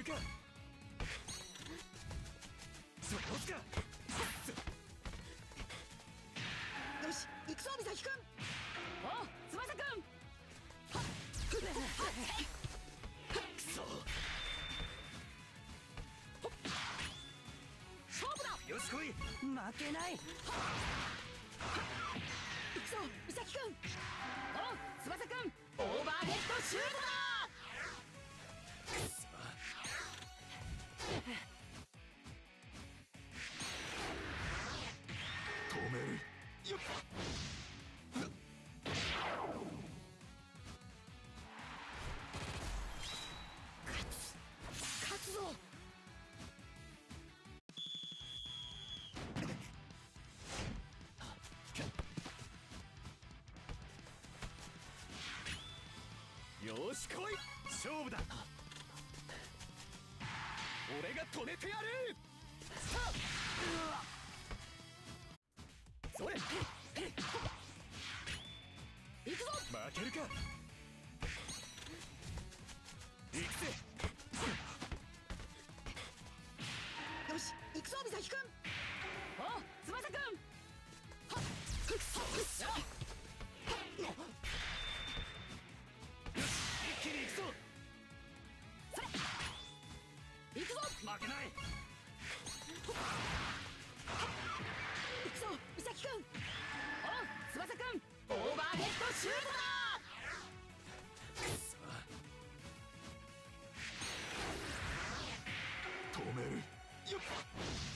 るか。そこつか。 よし行くぞ美咲くん。 おう翼くん。 くそ。 勝負だ。 よし来い。 負けない。 行くぞ美咲くん。 おう翼くん。オーバーヘッドシュートだ。 止める。よっ。 勝つぞ。 よし来い。勝負だ。俺が止めてやる。さあ。それ。 行くぞ。 負けるか。行くぜ。 よし行くぞ美咲くん。 おう翼くん。 くそ。一気に行くぞ。 行くぞ。 負けない。 行くぞ美咲くん。 おう翼くん。オーバーヘッドシュートだ。 止める。よっ。